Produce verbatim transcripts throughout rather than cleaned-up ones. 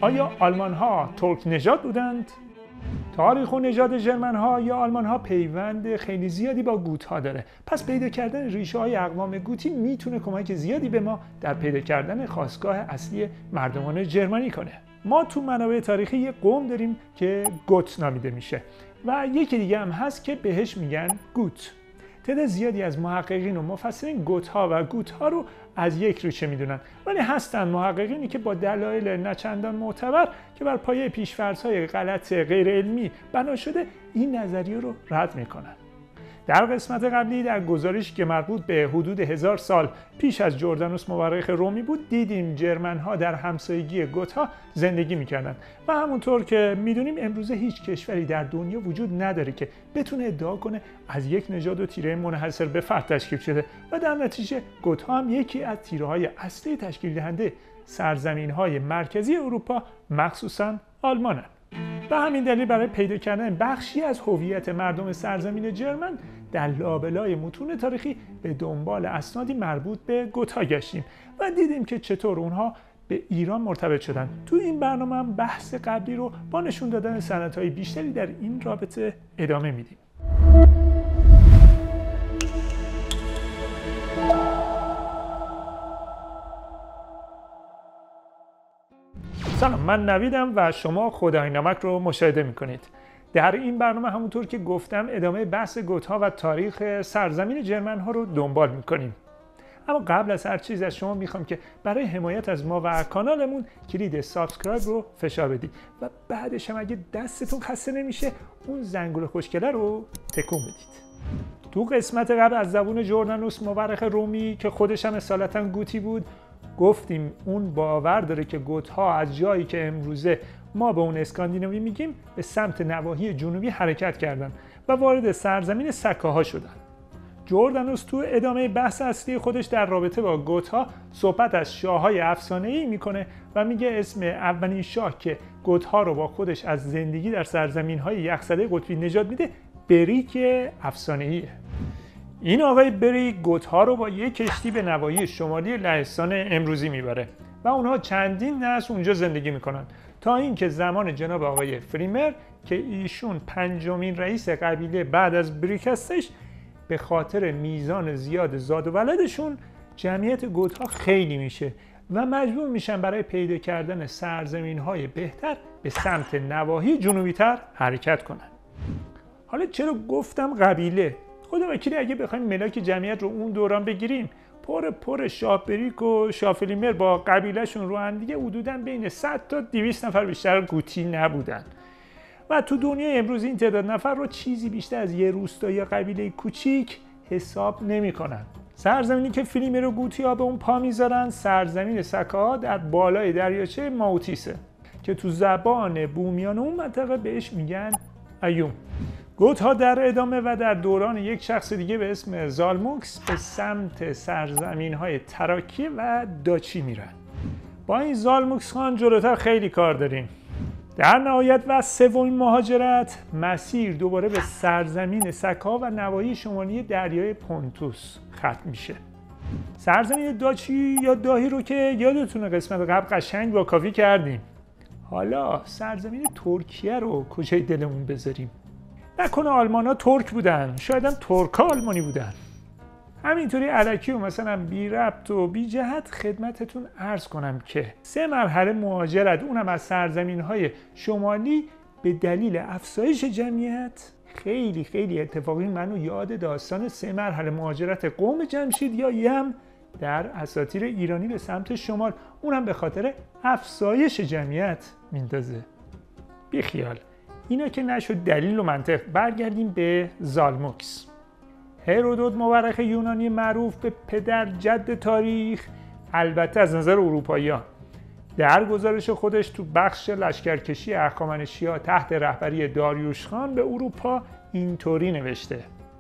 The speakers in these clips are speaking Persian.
آیا آلمان ها ترک نژاد بودند؟ تاریخ و نژاد ژرمن ها یا آلمان ها پیوند خیلی زیادی با گوت ها داره. پس پیدا کردن ریشه های اقوام گوتی میتونه کمک زیادی به ما در پیدا کردن خاستگاه اصلی مردمان ژرمنی کنه. ما تو منابع تاریخی یه قوم داریم که گوت نامیده میشه و یکی دیگه هم هست که بهش میگن گوت. تعداد زیادی از محققین و مفسرین گوت ها و گوت ها رو از یک ریشه میدونن، ولی هستن محققینی که با دلایل نچندان معتبر که بر پایه پیش‌فرض‌های غلط غیر علمی بنا شده این نظریه رو رد میکنن. در قسمت قبلی در گزارشی که مربوط به حدود هزار سال پیش از جردانوس مورخ رومی بود دیدیم ژرمن ها در همسایگی گوت ها زندگی میکردن و همونطور که میدونیم امروزه هیچ کشوری در دنیا وجود نداره که بتونه ادعا کنه از یک نژاد و تیره منحصر به فرد تشکیل شده و در نتیجه گوت ها هم یکی از تیره های اصلی تشکیل دهنده سرزمین های مرکزی اروپا مخصوصا آلمانن. به همین دلیل برای پیدا کردن بخشی از هویت مردم سرزمین ژرمن در لابلای متون تاریخی به دنبال اسنادی مربوط به گوت‌ها گشتیم و دیدیم که چطور اونها به ایران مرتبط شدن. تو این برنامه هم بحث قبلی رو با نشون دادن سندهای بیشتری در این رابطه ادامه میدیم. سلام، من نویدم و شما خدای نمک رو مشاهده میکنید. در این برنامه همونطور که گفتم ادامه بحث گوت‌ها و تاریخ سرزمین ژرمن ها رو دنبال میکنیم. اما قبل از هر چیز از شما میخوام که برای حمایت از ما و کانالمون کلید سابسکرایب رو فشار بدید و بعدش هم اگه دستتون خسته نمیشه اون زنگوله خوشگله رو تکون بدید. تو قسمت قبل از زبون جردانوس مورخ رومی که خودش هم اصالتا گوتی بود گفتیم اون باور داره که گوت‌ها از جایی که امروزه ما به اون اسکاندیناوی میگیم به سمت نواحی جنوبی حرکت کردن و وارد سرزمین سکاها شدن. جردانوس تو ادامه بحث اصلی خودش در رابطه با گوت‌ها صحبت از شاه‌های افسانه‌ای میکنه و میگه اسم اولین شاه که گوت‌ها رو با خودش از زندگی در سرزمین‌های یخزده قطبی نجات میده بریک افسانه‌ایه. این آقای بری گوت‌ها رو با یک کشتی به نواحی شمالی لهستان امروزی میبره و اونها چندین نسل اونجا زندگی میکنن تا اینکه زمان جناب آقای فریمر که ایشون پنجمین رئیس قبیله بعد از بریک هستش به خاطر میزان زیاد زاد و ولدشون جمعیت گوت‌ها خیلی میشه و مجبور میشن برای پیدا کردن سرزمین‌های بهتر به سمت نواحی جنوبی‌تر حرکت کنن. حالا چرا گفتم قبیله؟ خدا وکیلی اگه بخوایم ملاک جمعیت رو اون دوران بگیریم پر پر شاه بریک و شاه فلیمر با قبیلهشون رو هم دیگه حدوداً بین صد تا دویست نفر بیشتر گوتی نبودن و تو دنیای امروز این تعداد نفر رو چیزی بیشتر از یه روستا یا قبیله کوچیک حساب نمی‌کنن. سرزمینی که فلیمر و گوتی‌ها به اون پا میذارن سرزمین سکاها در بالای دریاچه ماوتیسه که تو زبان بومیان اون منطقه بهش میگن ایوم. گوت‌ها در ادامه و در دوران یک شخص دیگه به اسم زالموکس به سمت سرزمین‌های تراکیه و داچی میرن. با این زالموکس خان جلوتر خیلی کار داریم. در نهایت و سومین مهاجرت مسیر دوباره به سرزمین سکا و نواحی شمالی دریای پونتوس ختم میشه. سرزمین داچی یا داهی رو که یادتونه قسمت قبل قشنگ با کافی کردیم. حالا سرزمین ترکیه رو کجای دلمون بذاریم؟ نکنه آلمان ها ترک بودن، شاید هم ترک ها آلمانی بودن. همینطوری الکی و مثلا بی ربط و بی جهت خدمتتون عرض کنم که سه مرحله مهاجرت اونم از سرزمین های شمالی به دلیل افزایش جمعیت خیلی خیلی اتفاقی منو یاد داستان سه مرحله مهاجرت قوم جمشید یا یم در اساطیر ایرانی به سمت شمال اونم به خاطر افزایش جمعیت میندازه. بی خیال اینا که نشد دلیل و منطق. برگردیم به زالموکس. هرودوت مورخ یونانی معروف به پدر جد تاریخ البته از نظر اروپایی‌ها در گزارش خودش تو بخش لشکرکشی هخامنشی‌ها تحت رهبری داریوش خان به اروپا اینطوری نوشته: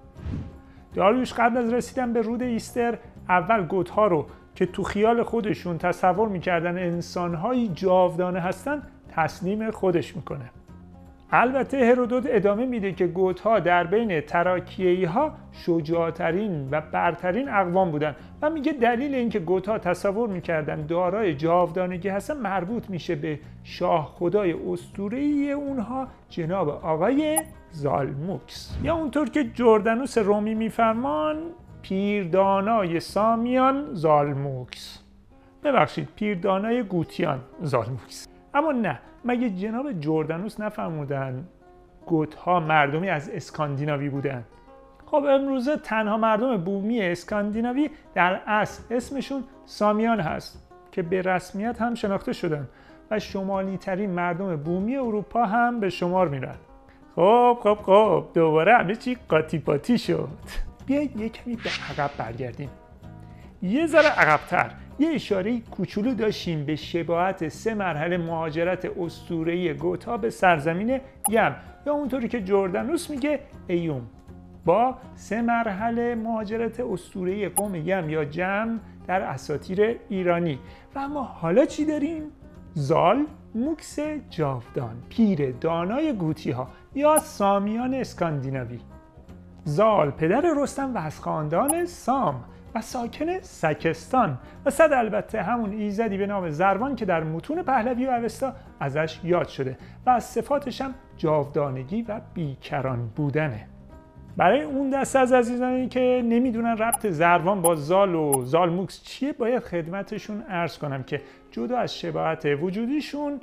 داریوش قبل از رسیدن به رود ایستر اول گوت‌ها رو که تو خیال خودشون تصور می‌کردن انسان‌های جاودانه هستن تسلیم خودش میکنه. البته هرودوت ادامه میده که گوت‌ها در بین تراکیه‌ای‌ها شجاع‌ترین و برترین اقوام بودن و میگه دلیل اینکه گوت‌ها تصور میکردن دارای جاودانگی هستن مربوط میشه به شاه خدای اسطوره‌ای اونها جناب آقای زالموکس، یا اونطور که جردانوس رومی میفرمان پیردانای سامیان زالموکس، ببخشید پیردانای گوتیان زالموکس. اما نه، مگه جناب جردانوس نفرمودن گوت‌ها مردمی از اسکاندیناوی بودن؟ خب امروزه تنها مردم بومی اسکاندیناوی در اصل اسمشون سامیان هست که به رسمیت هم شناخته شدن و شمالی ترین مردم بومی اروپا هم به شمار میرن. خب خب خب دوباره همه چی قاطی پاتی شد. بیایید یک کمی به عقب برگردیم. یه ذره عقب‌تر یه اشاره کوچولو داشتیم به شباهت سه مرحله مهاجرت اسطوره‌ای گوت‌ها به سرزمین یم، یا اونطوری که جردانوس میگه ایوم، با سه مرحله مهاجرت اسطوره‌ای قوم یم یا جم در اساطیر ایرانی. و اما حالا چی داریم؟ زالموکس جاودان، پیر دانای گوتی‌ها یا سامیان اسکاندیناوی. زال پدر رستم و از خاندان سام و ساکن سکستان و صد البته همون ایزدی به نام زروان که در متون پهلوی و اوستا ازش یاد شده و از صفاتش هم جاودانگی و بیکران بودنه. برای اون دسته از عزیزانی که نمیدونن ربط زروان با زال و زالموکس چیه، باید خدمتشون عرض کنم که جدا از شباهت وجودیشون،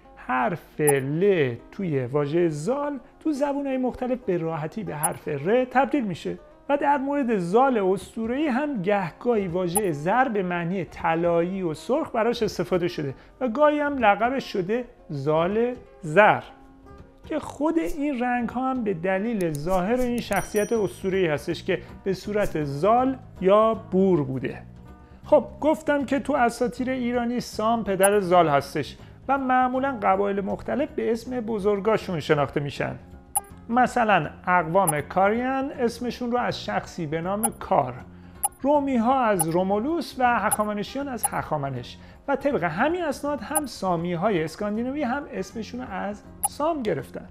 حرف ل توی واژه زال تو زبونهای مختلف به راحتی به حرف ر تبدیل میشه و در مورد زال اسطوره‌ای هم گهگاهی واژه زر به معنی طلایی و سرخ براش استفاده شده و گاهی هم لقبش شده زال زر، که خود این رنگ ها هم به دلیل ظاهر این شخصیت اسطوره‌ای هستش که به صورت زال یا بور بوده. خب گفتم که تو اساطیر ایرانی سام پدر زال هستش و معمولا قبایل مختلف به اسم بزرگاشون شناخته میشن. مثلا اقوام کاریان اسمشون رو از شخصی به نام کار، رومی ها از رومولوس و هخامنشیان از هخامنش و طبق همین اسناد هم سامی های اسکاندیناوی هم اسمشون رو از سام گرفتن.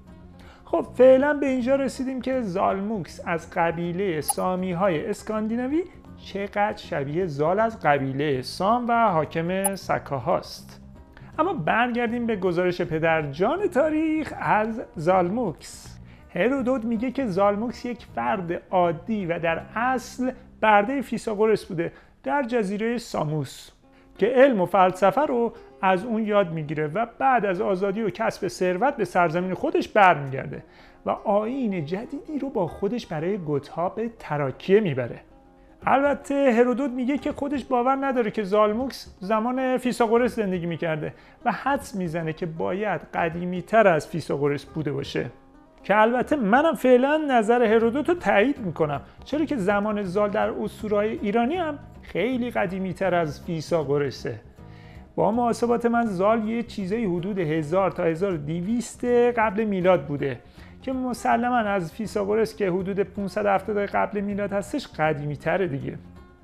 خب فعلا به اینجا رسیدیم که زالموکس از قبیله سامی های اسکاندیناوی چقدر شبیه زال از قبیله سام و حاکم سکا هاست. اما برگردیم به گزارش پدرجان تاریخ از زالموکس. هرودوت میگه که زالموکس یک فرد عادی و در اصل برده فیثاغورس بوده در جزیره ساموس که علم و فلسفه رو از اون یاد میگیره و بعد از آزادی و کسب ثروت به سرزمین خودش برمیگرده و آیین جدیدی رو با خودش برای گوت‌ها به تراکیه میبره. البته هرودوت میگه که خودش باور نداره که زالموکس زمان فیثاغورس زندگی میکرده و حدس میزنه که باید قدیمی تر از فیثاغورس بوده باشه، که البته منم فعلا نظر هرودوت رو تایید میکنم، چرا که زمان زال در اسطوره‌های ایرانی هم خیلی قدیمی تر از فیثاغورسه. با محاسبات من زال یه چیزای حدود هزار تا هزار و دویست قبل میلاد بوده که مسلما از فیثاغورس که حدود پانصد و هفتاد قبل میلاد هستش قدیمی تره دیگه.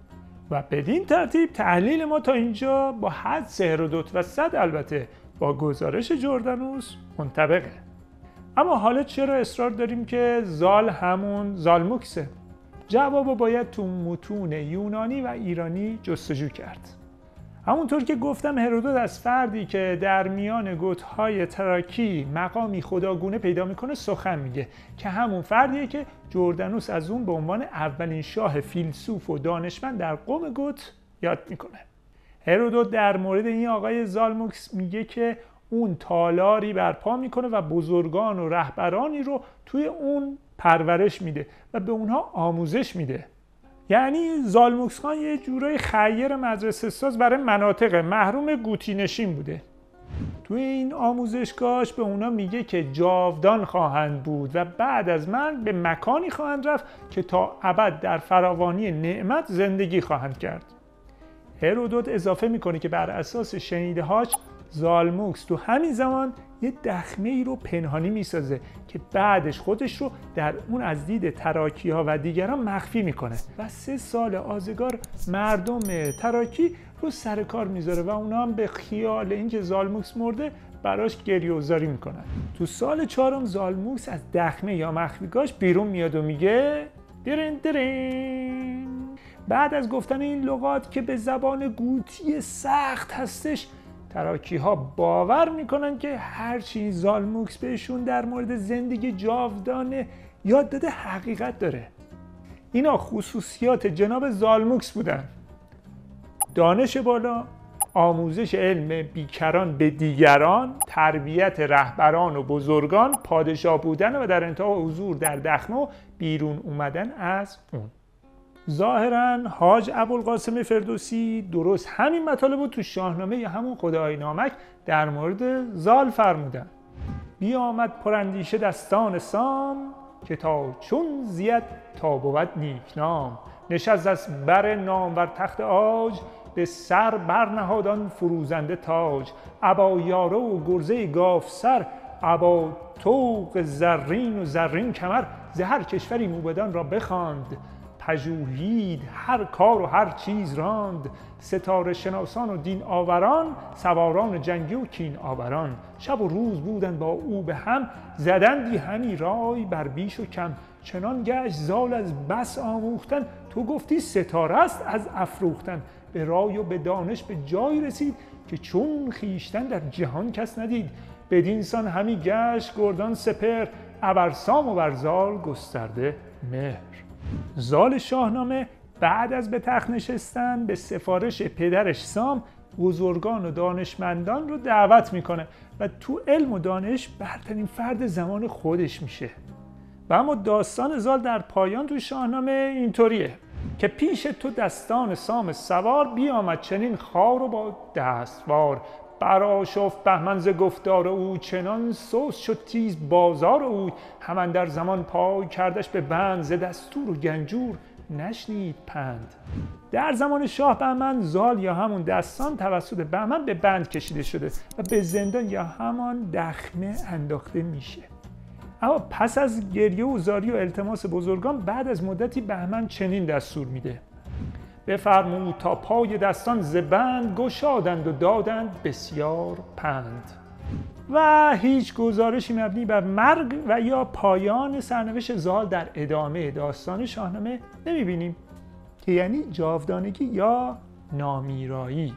و بدین ترتیب تحلیل ما تا اینجا با حدس هرودوت و صد البته با گزارش جردانوس منطبقه. اما حالا چرا اصرار داریم که زال همون زالموکسه؟ جوابو باید تو متون یونانی و ایرانی جستجو کرد. همونطور که گفتم هرودوت از فردی که در میان گوت‌های تراکی مقامی خداگونه پیدا میکنه سخن میگه که همون فردیه که جردانوس از اون به عنوان اولین شاه فیلسوف و دانشمند در قوم گوت یاد میکنه. هرودوت در مورد این آقای زالموکس میگه که اون تالاری برپا میکنه و بزرگان و رهبرانی رو توی اون پرورش میده و به اونها آموزش میده. یعنی زالموکس خان یه جورای خیر مدرسه ساز برای مناطق محروم گوتی نشین بوده. توی این آموزشگاهش به اونا میگه که جاودان خواهند بود و بعد از مرگ به مکانی خواهند رفت که تا ابد در فراوانی نعمت زندگی خواهند کرد. هرودوت اضافه میکنه که بر اساس شنیده‌هاش زالموکس تو همین زمان یه دخمه ای رو پنهانی میسازه که بعدش خودش رو در اون از دید تراکی ها و دیگران مخفی میکنه و سه سال آزگار مردم تراکی رو سر کار میذاره و اونا هم به خیال اینکه زالموکس مرده براش گریه‌وزاری میکنن. تو سال چهارم زالموکس از دخمه یا مخفیگاهش بیرون میاد و میگه درین درین. بعد از گفتن این لغات که به زبان گوتی سخت هستش، تراکی ها باور میکنن که هرچی زالموکس بهشون در مورد زندگی جاودانه یاد داده حقیقت داره. اینا خصوصیات جناب زالموکس بودن: دانش بالا، آموزش علم بیکران به دیگران، تربیت رهبران و بزرگان، پادشاه بودن و در انتها حضور در دخمه و بیرون اومدن از اون. ظاهراً حاج ابوالقاسم فردوسی درست همین مطالب رو تو شاهنامه یا همون خدای نامک در مورد زال فرمودن. بیامد پراندیشه دستان سام، که تا چون زید تا بود نیکنام. نشست از بر نامور تخت عاج، به سر برنهادان فروزنده تاج. ابا یاره و گرزه گاف سر، ابا طوق زرین و زرین کمر. ز هر کشوری موبدان را بخواند، پژوهید هر کار و هر چیز راند. ستاره شناسان و دین آوران، سواران جنگی و کین آوران. شب و روز بودن با او به هم، زدندی همی رای بر بیش و کم. چنان گشت زال از بس آموختن، تو گفتی ستاره است از افروختن. به رای و به دانش به جای رسید، که چون خیشتن در جهان کس ندید. بدین سان همی گشت گردان سپر، ابر سام و بر زال گسترده مهر. زال شاهنامه بعد از به تخت نشستن به سفارش پدرش سام بزرگان و دانشمندان رو دعوت میکنه و تو علم و دانش برترین فرد زمان خودش میشه. و اما داستان زال در پایان تو شاهنامه اینطوریه که پیش تو دستان سام سوار، بیامد چنین خوار و با دستوار. برآشفت بهمن ز گفتار او، چنان سست شد تیز بازار او. همان در زمان پای کردش به بند، ز دستور و گنجور نشنید پند. در زمان شاه بهمن زال یا همون دستان توسط بهمن به بند کشیده شده و به زندان یا همان دخمه انداخته میشه. اما پس از گریه و زاری و التماس بزرگان، بعد از مدتی بهمن چنین دستور میده: بفرمود تا پای دستان ز بند، گشادند و دادند بسیار پند. و هیچ گزارشی مبنی بر مرگ و یا پایان سرنوشت زال در ادامه داستان شاهنامه نمیبینیم، که یعنی جاودانگی یا نامیرایی.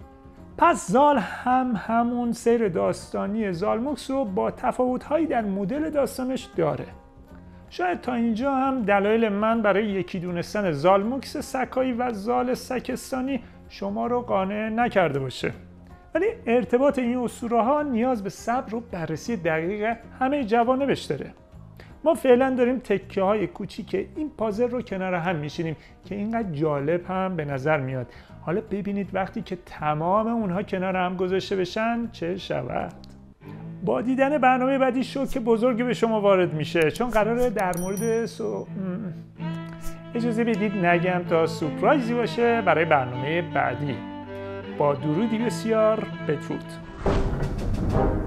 پس زال هم همون سیر داستانی زالموکس رو با تفاوت‌هایی در مدل داستانش داره. شاید تا اینجا هم دلایل من برای یکی دونستن زالموکس سکایی و زال سکستانی شما رو قانع نکرده باشه. ولی ارتباط این اسطوره‌ها نیاز به صبر و بررسی دقیق همه جوانبش داره. ما فعلا داریم تکه های کوچیک این پازل رو کنار هم میشینیم که اینقدر جالب هم به نظر میاد. حالا ببینید وقتی که تمام اونها کنار هم گذاشته بشن چه شود. با دیدن برنامه بعدی شوک بزرگی به شما وارد میشه، چون قراره در مورد سو... اجازه بدید نگم تا سورپرایزی باشه برای برنامه بعدی. با درودی بسیار بدرود.